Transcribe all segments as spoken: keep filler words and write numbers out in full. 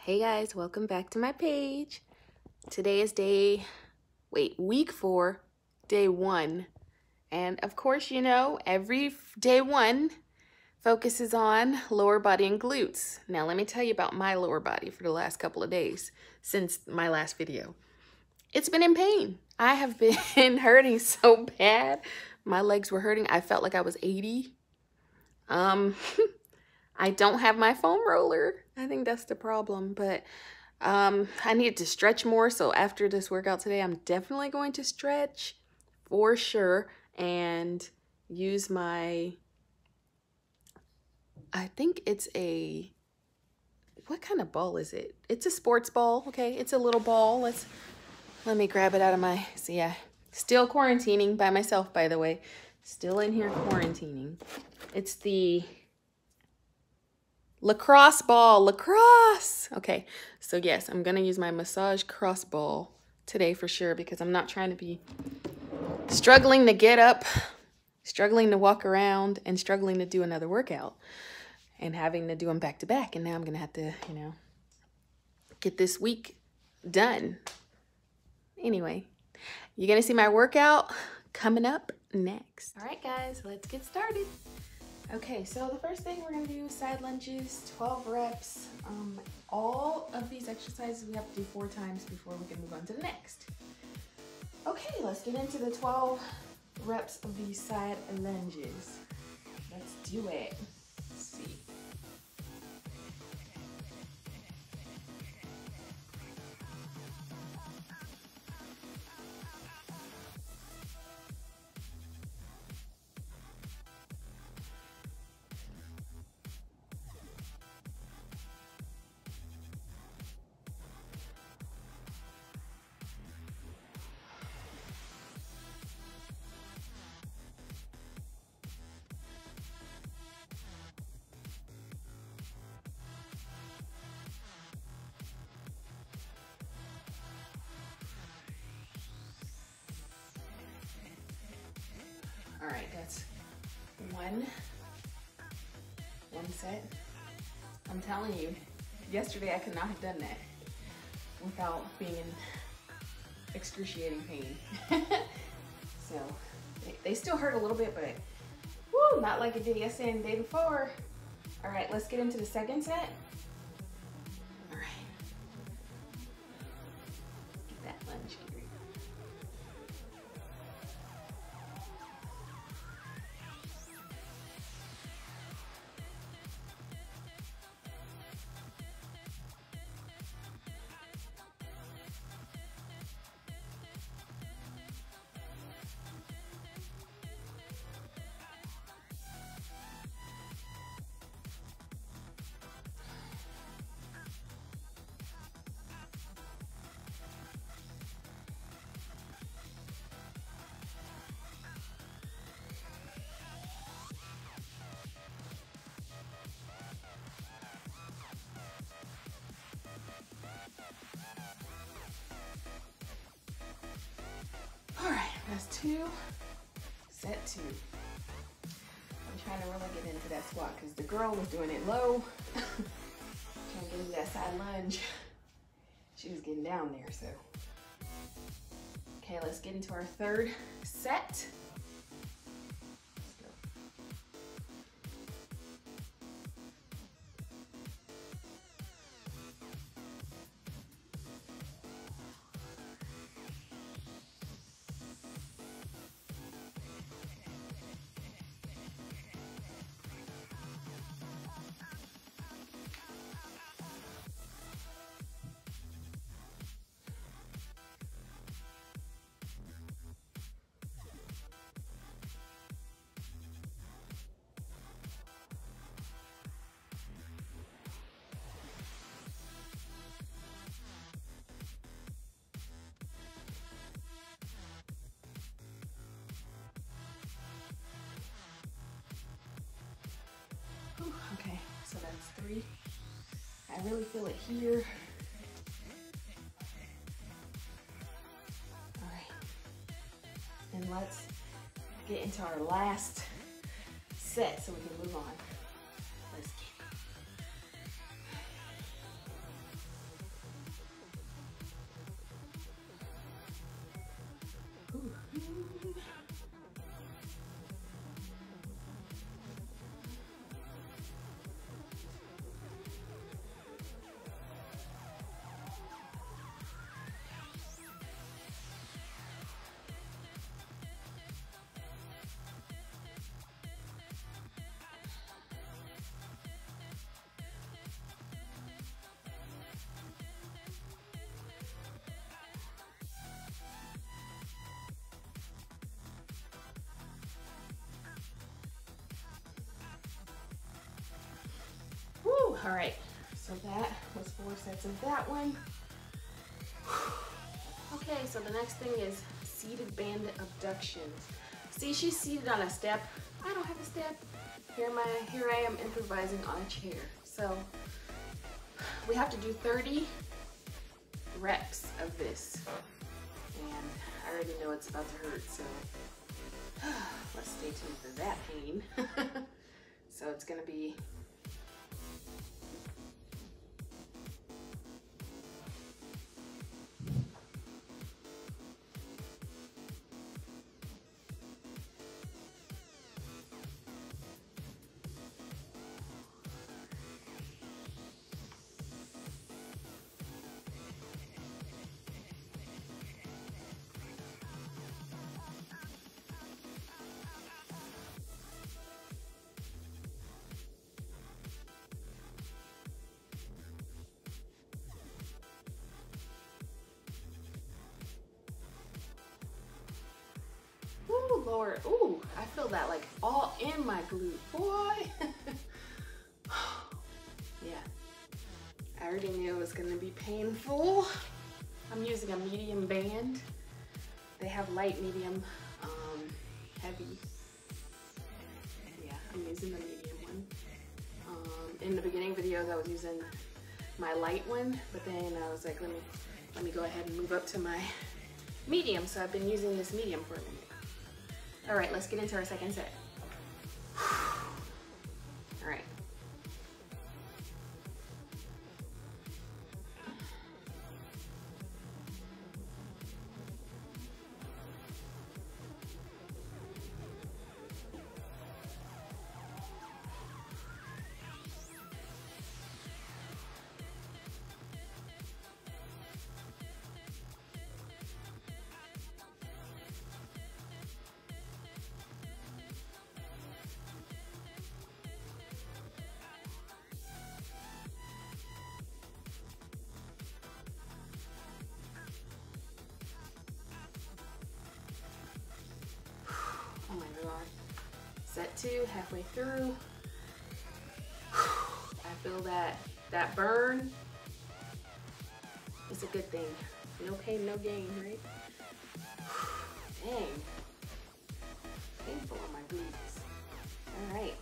Hey guys, welcome back to my page. Today is day, wait, week four, day one. And of course, you know, every day one focuses on lower body and glutes. Now let me tell you about my lower body for the last couple of days since my last video. It's been in pain. I have been hurting so bad. My legs were hurting. I felt like I was eighty. Um, I don't have my foam roller. I think that's the problem, but um, I needed to stretch more. So after this workout today, I'm definitely going to stretch for sure and use my, I think it's a, what kind of ball is it? It's a sports ball, okay? It's a little ball. Let's, let me grab it out of my, so yeah, still quarantining by myself, by the way. Still in here quarantining. It's the lacrosse ball, lacrosse. Okay, so yes, I'm gonna use my massage cross ball today for sure because I'm not trying to be struggling to get up, struggling to walk around, and struggling to do another workout and having to do them back to back. And now I'm gonna have to, you know, get this week done. Anyway, you're gonna see my workout coming up next. All right, guys, let's get started. Okay, so the first thing we're gonna do is side lunges, twelve reps. Um, all of these exercises we have to do four times before we can move on to the next. Okay, let's get into the twelve reps of these side lunges. Let's do it. Let's see. All right, that's one, one set. I'm telling you, yesterday I could not have done that without being in excruciating pain. So they, they still hurt a little bit, but woo, not like it did yesterday and the day before. All right, let's get into the second set. All right, get that lunge gear. That's two, set two. I'm trying to really get into that squat because the girl was doing it low. Trying to get into that side lunge. She was getting down there, so. Okay, let's get into our third set. Let's go. Okay, so that's three. I really feel it here. All right, and let's get into our last set so we can move on. Let's get All right, so that was four sets of that one. Okay, so the next thing is seated band abductions. See, she's seated on a step. I don't have a step. Here, my, here I am improvising on a chair. So we have to do thirty reps of this. And I already know it's about to hurt, so let's stay tuned for that pain. So it's gonna be Ooh, Lord. Ooh, I feel that like all in my glute, boy. Yeah, I already knew it was gonna be painful. I'm using a medium band. They have light, medium, um, heavy. Yeah, I'm using the medium one. Um, in the beginning videos, I was using my light one, but then I was like, let me, let me go ahead and move up to my medium. So I've been using this medium for a minute. All right, let's get into our second set. All right. Oh my God. Set two, halfway through. I feel that, that burn. It's a good thing. No pain, no gain, right? Dang. Painful on my glutes. All right.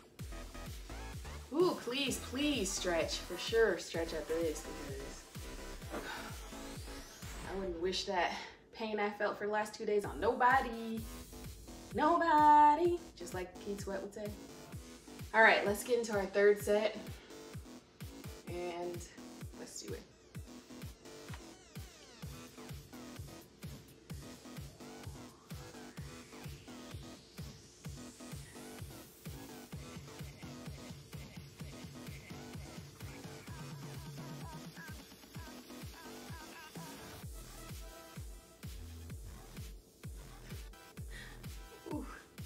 Ooh, please, please stretch. For sure, stretch after this because I wouldn't wish that pain I felt for the last two days on nobody. Nobody, just like Keith Sweat would say. All right, let's get into our third set and let's do it. Ooh.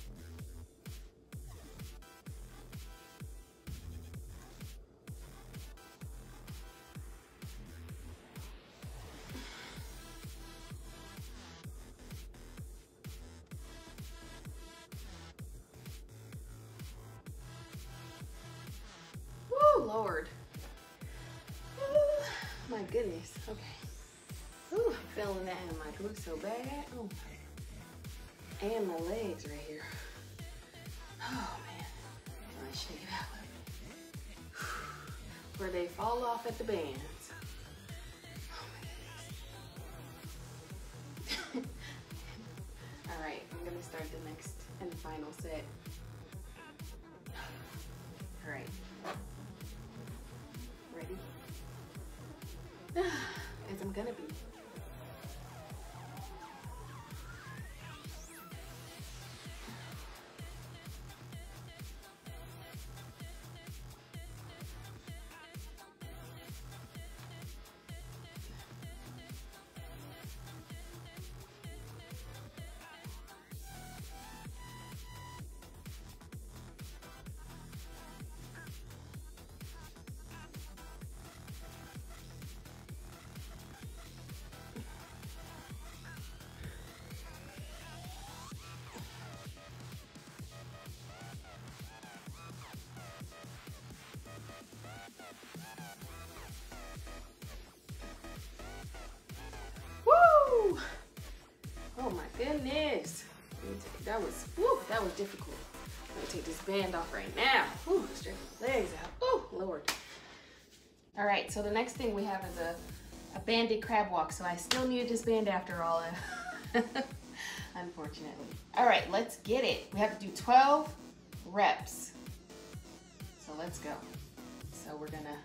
Woo, Lord. Ooh, my goodness. Okay. Ooh, I'm feeling that in my glutes so bad. Oh. And my legs right here. Oh man. Let me shake it out a little bit. Where they fall off at the bands. Oh my goodness. All right, I'm gonna start the next and final set. All right. Ready? As I'm gonna be. that was, whew, that was difficult. I'm gonna take this band off right now. Whew, stretch my legs out. Oh, Lord. All right, so the next thing we have is a, a banded crab walk. So I still needed this band after all, unfortunately. All right, let's get it. We have to do twelve reps. So let's go. So we're gonna,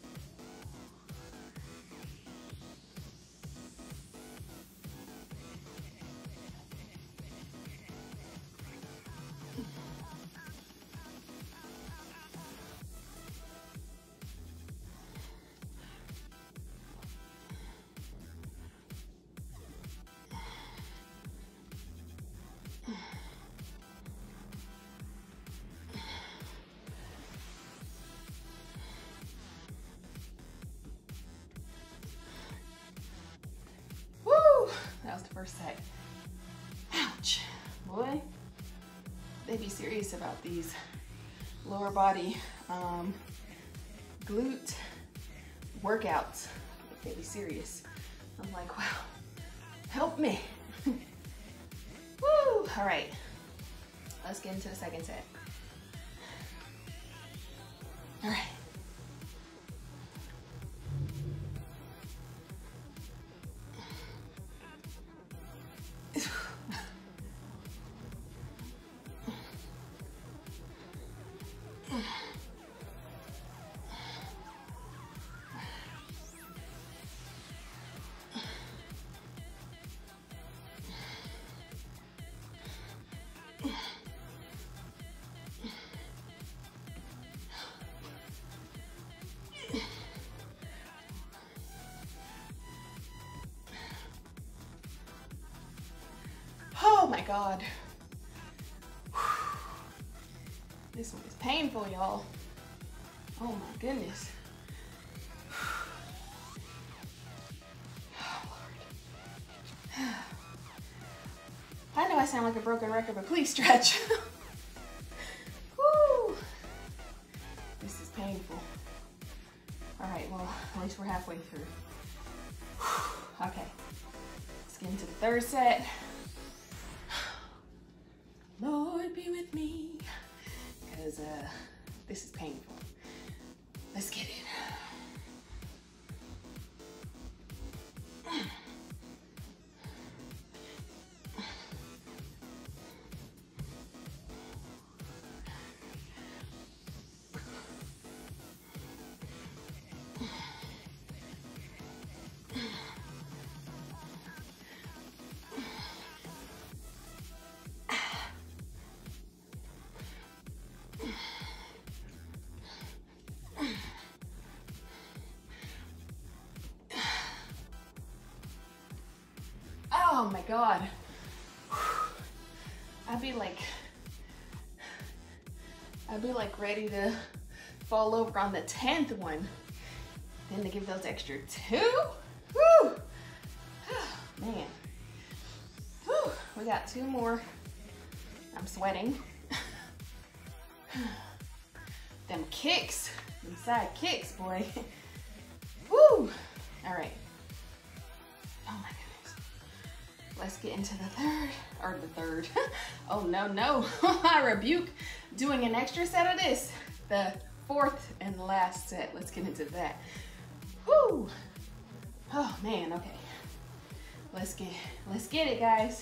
that was the first set. Ouch. Boy, they be serious about these lower body um, glute workouts. They be serious. I'm like, wow, help me. Woo! All right, let's get into the second set. All right. Oh my God. This one is painful, y'all. Oh my goodness. Oh Lord. I know I sound like a broken record, but please stretch. Woo. This is painful. All right, well, at least we're halfway through. Okay, let's get into the third set. Lord, be with me, because uh, this is painful. Let's get it. Oh my God. I'd be like, I'd be like ready to fall over on the tenth one. Then to give those extra two. Woo! Man. Woo! We got two more. I'm sweating. Them kicks, them side kicks, boy. Woo! All right. Oh my goodness. Let's get into the third, or the third. Oh no, no. I rebuke doing an extra set of this. The fourth and last set. Let's get into that. Woo! Oh man, okay. Let's get, let's get it, guys.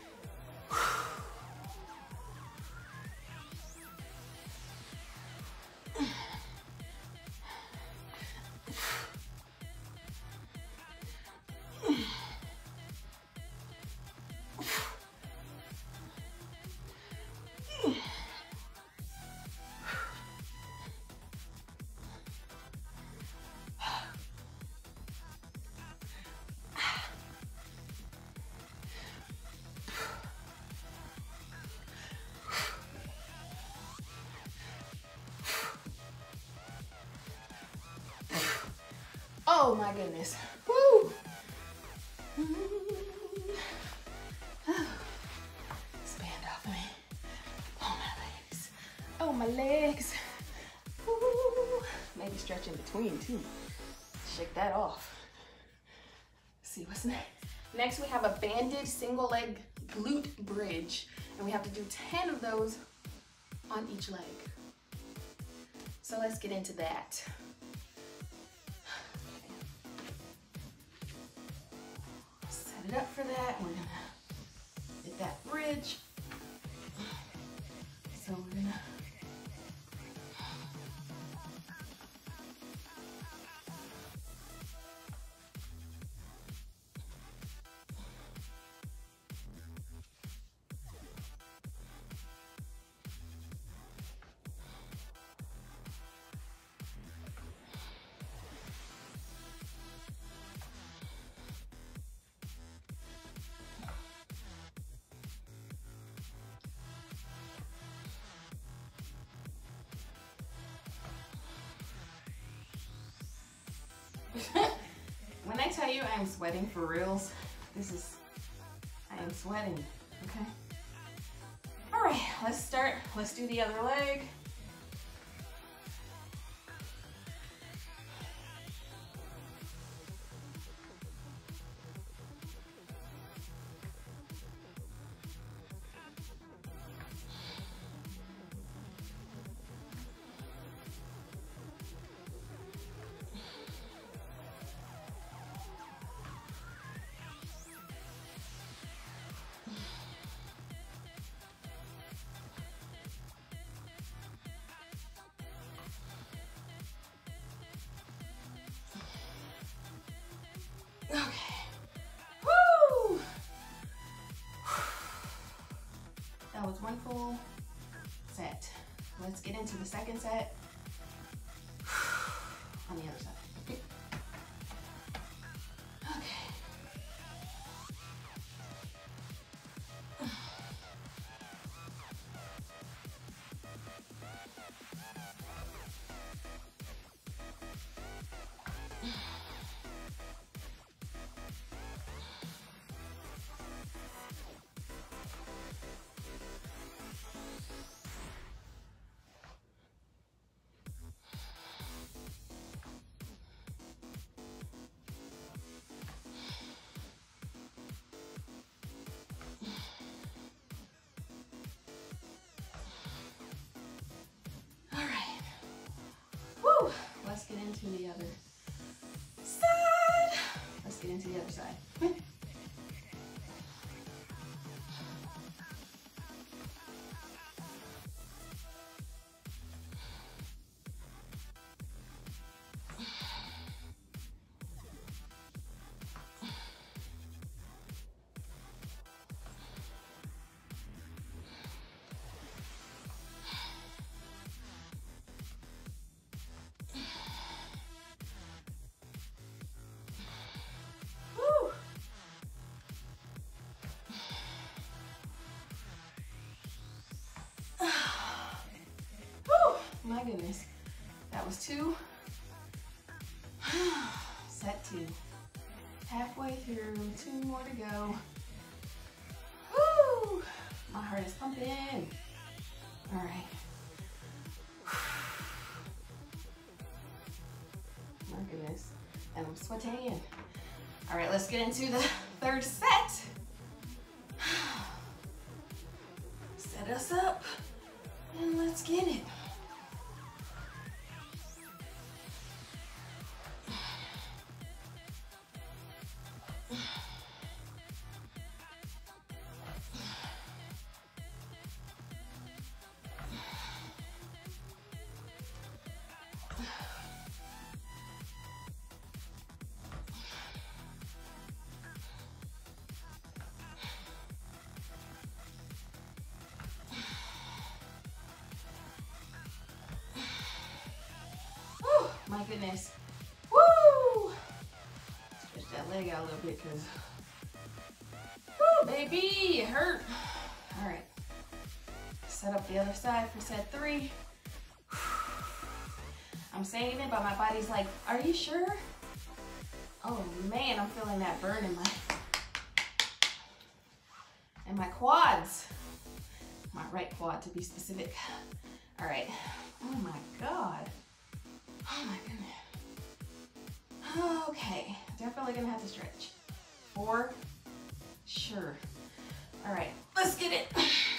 Oh my goodness. Woo! Expand off of me. Oh my legs. Oh my legs. Woo! Maybe stretch in between too. Shake that off. See what's next. Next, we have a banded single leg glute bridge, and we have to do ten of those on each leg. So let's get into that. Set it up for that. We're gonna get that bridge. So we're gonna when I tell you I'm sweating for reals, this is, I am sweating, okay? All right, let's start. Let's do the other leg. Okay. Woo! That was one full set. Let's get into the second set on the other side. Okay. Let's get into the other side. Let's get into the other side. My goodness, that was two. Set two. Halfway through, two more to go. Woo! My heart is pumping. All right. My goodness, and I'm sweating. All right, let's get into the third set. Set us up, and let's get it. My goodness. Woo! Stretch that leg out a little bit because, woo, baby, it hurt. All right. Set up the other side for set three. I'm saying it, but my body's like, are you sure? Oh man, I'm feeling that burn in my, in my quads. My right quad to be specific. All right. Oh my God. Oh my goodness. Okay, definitely gonna have to stretch. Four, Sure. All right, let's get it.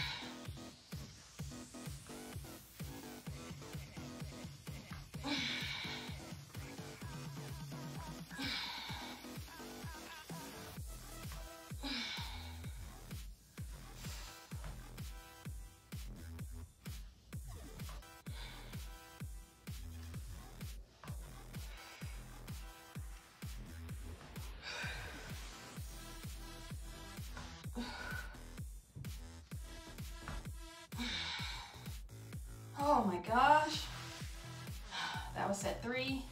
Oh my gosh. That was set three.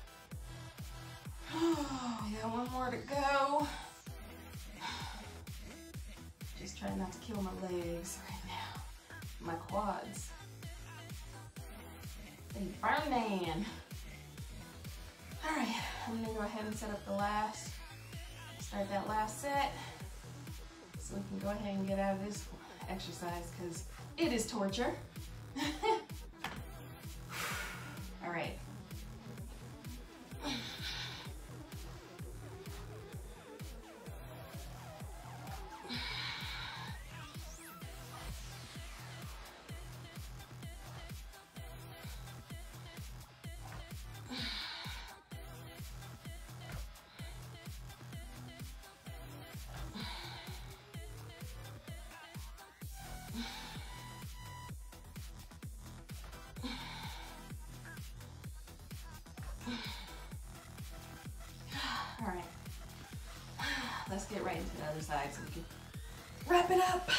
Oh, we got one more to go. Just trying not to kill my legs right now. My quads. They burning. All right, I'm gonna go ahead and set up the last, start that last set so we can go ahead and get out of this exercise because it is torture. All right. All right, let's get right into the other side so we can wrap it up.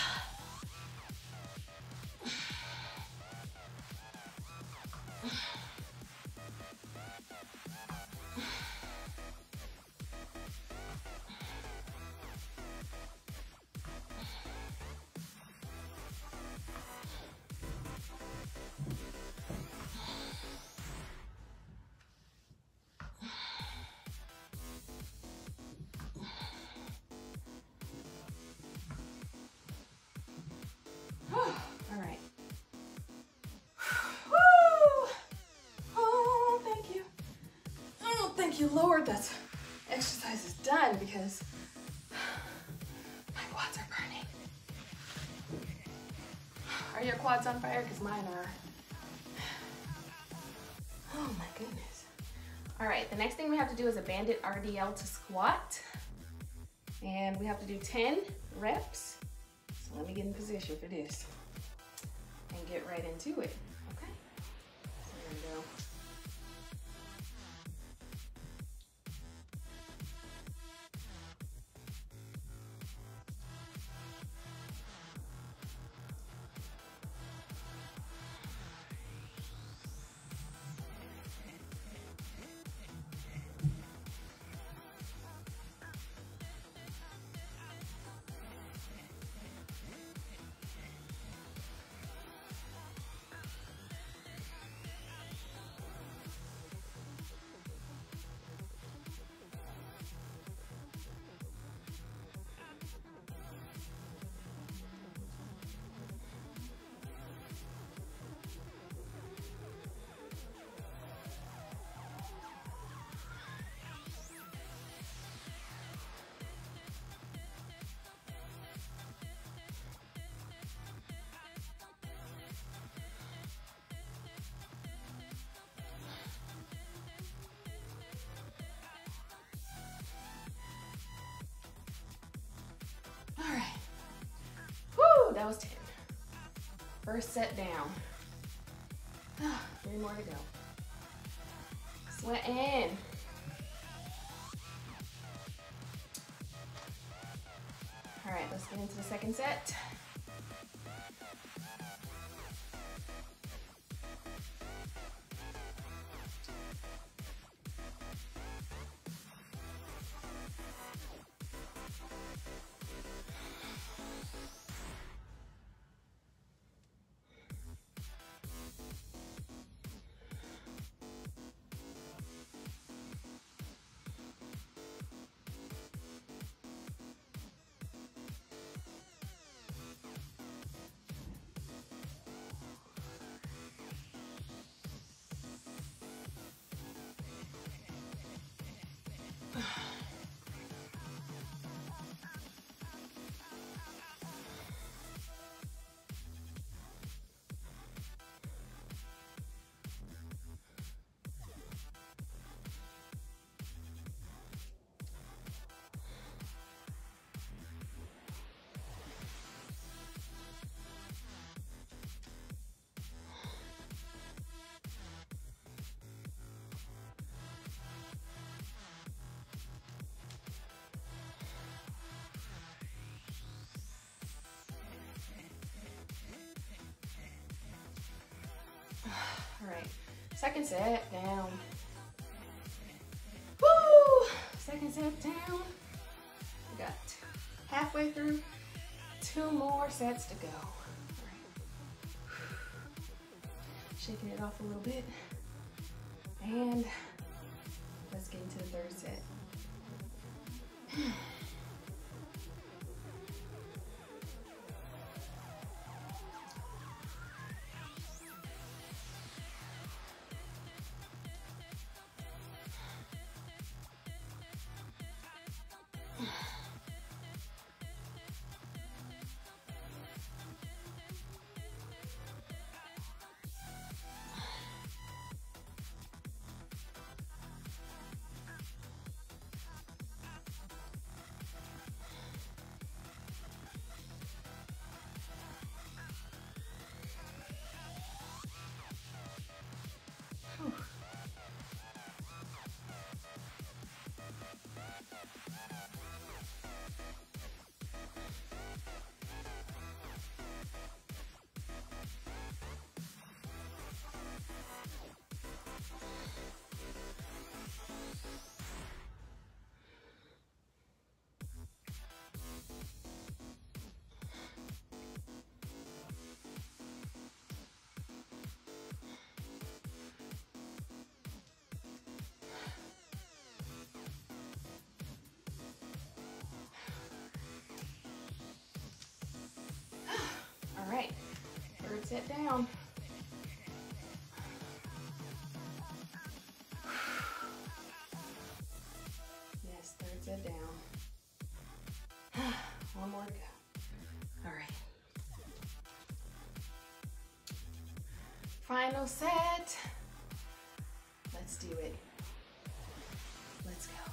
All right. Woo! Oh, thank you. Oh, thank you, Lord. That exercise is done because my quads are burning. Are your quads on fire? Because mine are. Oh my goodness. All right, the next thing we have to do is a banded R D L to squat. And we have to do ten reps. So let me get in position for this and get right into it, okay? So there we go. All right. Woo, that was ten. First set down. Three more to go. Sweating. All right, let's get into the second set. Second set down. Woo! Second set down. We got halfway through. Two more sets to go. All right. Shaking it off a little bit. And let's get into the third set. All right, third set down. Yes, third set down. One more to go. All right. Final set. Let's do it. Let's go.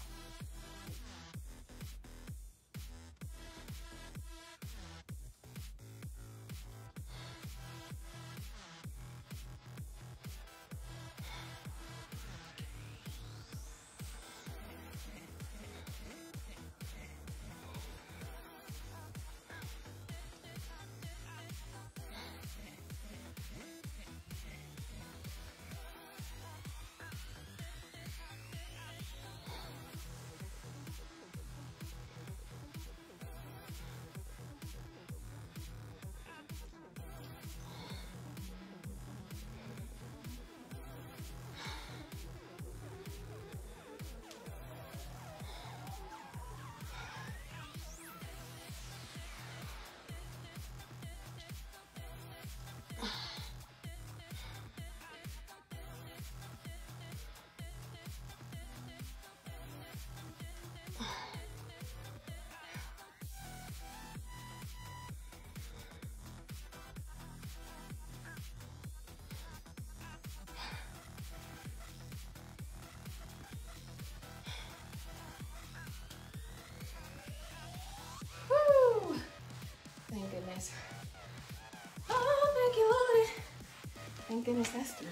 Thank goodness. Oh, thank you, Lord. Thank goodness that's through.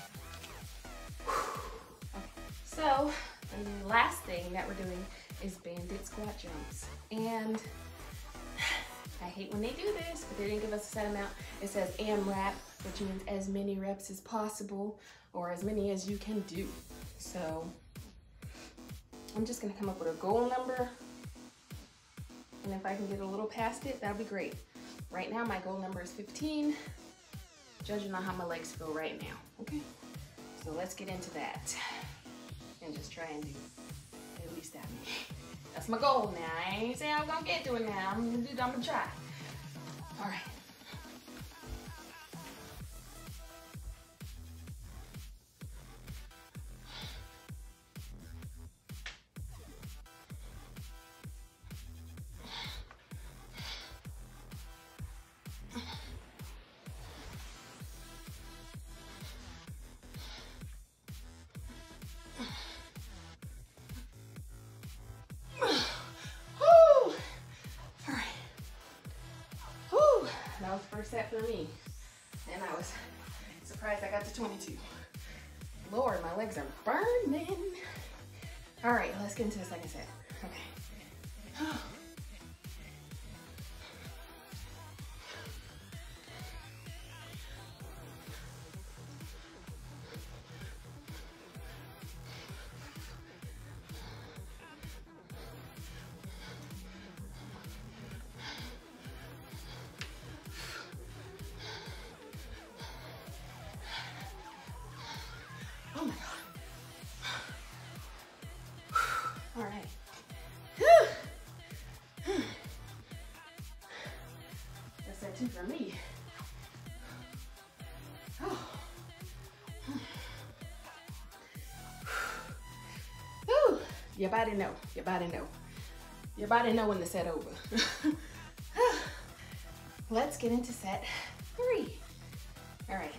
Okay, so the last thing that we're doing is bandit squat jumps. And I hate when they do this, but they didn't give us a set amount. It says AMRAP, which means as many reps as possible, or as many as you can do. So I'm just gonna come up with a goal number. And if I can get a little past it, that'll be great. Right now, my goal number is fifteen, judging on how my legs feel right now, okay? So let's get into that and just try and do at least that many. That's my goal now. I ain't saying I'm gonna get to it now. I'm gonna do, I'm gonna try. All right. That was the first set for me. And I was surprised I got to twenty-two. Lord, my legs are burning. All right, let's get into the second set. Okay. lifting for me. Oh. Whew. Your body know, your body know. Your body know when to set over. Let's get into set three. All right.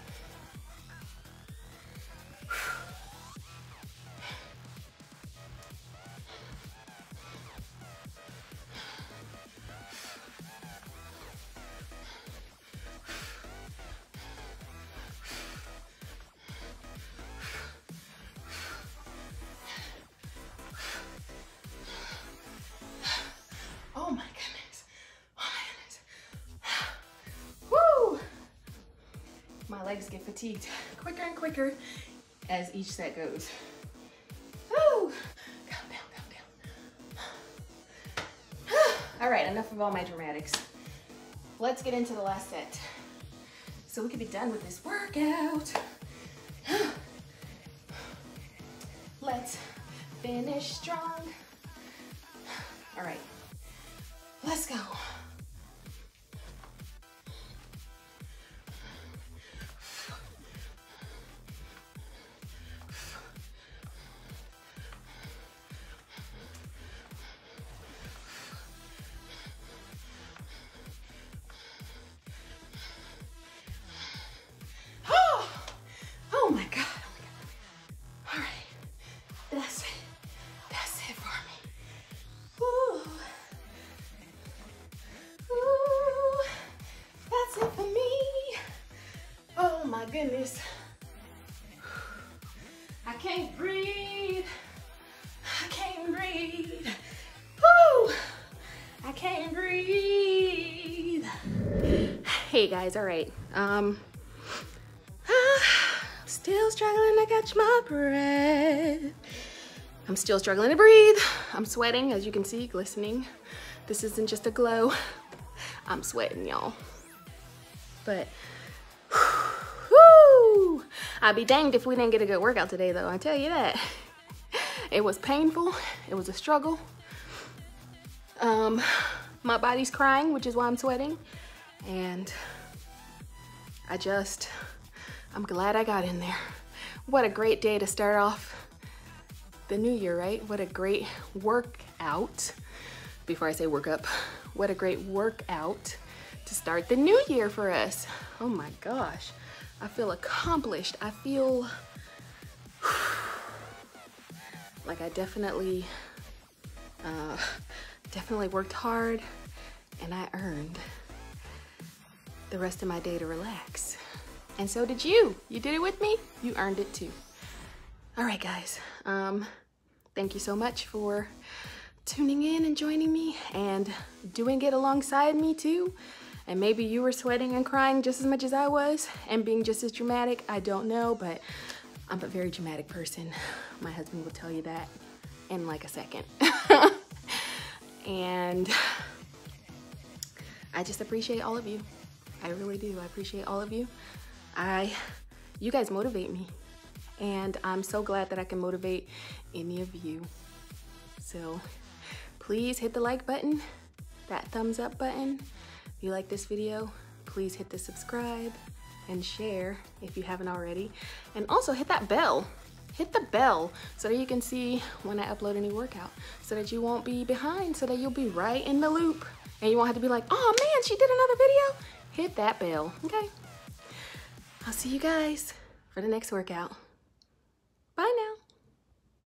Oh my goodness. Oh my goodness. Woo! My legs get fatigued quicker and quicker as each set goes. Woo! Calm down, calm down. All right, enough of all my dramatics. Let's get into the last set so we can be done with this workout. Let's finish strong. All right. Let's go. Oh, oh my God. Oh my God. All right. That's it. That's it for me. Woo. Ooh, that's it for me. Oh my goodness. I can't breathe. I can't breathe. Woo! I can't breathe. Hey guys, all right. Um, still struggling to catch my breath. I'm still struggling to breathe. I'm sweating, as you can see, glistening. This isn't just a glow. I'm sweating, y'all. But, whoo! I'd be danged if we didn't get a good workout today, though. I tell you that. It was painful. It was a struggle. Um, my body's crying, which is why I'm sweating. And I just, I'm glad I got in there. What a great day to start off the new year, right? What a great workout. Before I say work up, what a great workout to start the new year for us. Oh my gosh, I feel accomplished. I feel like I definitely, uh, definitely worked hard, and I earned the rest of my day to relax. And so did you. You did it with me. You earned it too. All right, guys. Um, thank you so much for tuning in and joining me and doing it alongside me too. And maybe you were sweating and crying just as much as I was and being just as dramatic. I don't know, but I'm a very dramatic person. My husband will tell you that in like a second. And I just appreciate all of you. I really do. I appreciate all of you. I, you guys motivate me. And I'm so glad that I can motivate any of you. So please hit the like button, that thumbs up button. If you like this video, please hit the subscribe and share if you haven't already. And also hit that bell. Hit the bell so that you can see when I upload a new workout, so that you won't be behind, so that you'll be right in the loop. And you won't have to be like, oh man, she did another video. Hit that bell, okay? I'll see you guys for the next workout. Bye now.